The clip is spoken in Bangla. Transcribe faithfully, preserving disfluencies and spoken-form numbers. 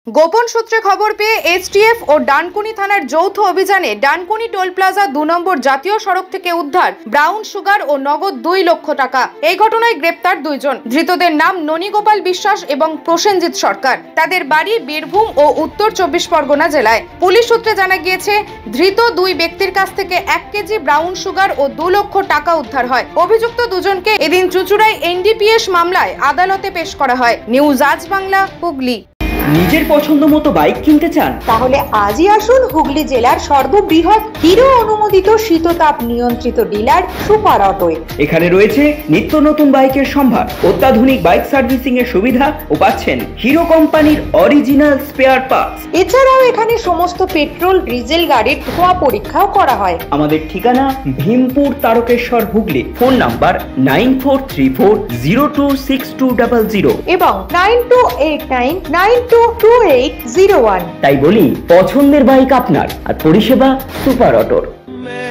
গোপন সূত্রে খবর পেয়ে এসটিএফ ও ডানকুনি থানার যৌথ অভিযানে ডানকুনি টোল প্লাজা দু নম্বর জাতীয় সড়ক থেকে উদ্ধার ব্রাউন সুগার ও নগদ দুই লক্ষ টাকা। এই ঘটনায় গ্রেপ্তার দুইজন। ধৃতদের নাম ননীগোপাল বিশ্বাস এবং প্রসেনজিৎ সরকার। তাদের বাড়ি বীরভূম ও উত্তর চব্বিশ পরগনা জেলায়। পুলিশ সূত্রে জানা গিয়েছে, ধৃত দুই ব্যক্তির কাছ থেকে এক কেজি ব্রাউন সুগার ও দু লক্ষ টাকা উদ্ধার হয়। অভিযুক্ত দুজনকে এদিন চুঁচুড়ায় এনডিপিএস মামলায় আদালতে পেশ করা হয়। নিউজ আজ বাংলা, হুগলি। নিজের পছন্দ মতো বাইক কিনতে চান? তাহলে আজই আসুন হুগলি জেলার সর্ববৃহৎ হিরো অনুমোদিত শীততাপ নিয়ন্ত্রিত ডিলার সুপার অটোয়। এখানে রয়েছে নিত্য নতুন বাইকের সম্ভার, অত্যাধুনিক বাইক সার্ভিসিং এর সুবিধা ও পাচ্ছেন হিরো কোম্পানির অরিজিনাল স্পেয়ার পার্টস। এছাড়াও এখানে সমস্ত পেট্রোল ডিজেল গাড়ির ধোঁয়া পরীক্ষাও করা হয়। আমাদের ঠিকানা Bhimpur Tarakeswar, Hooghly. Phone number nine four three four zero two six two double zero এবং nine two eight nine nine two two eight zero one. তাই বলি, পছন্দের বাইক আপনার আর পরিষেবা সুপার অটোর।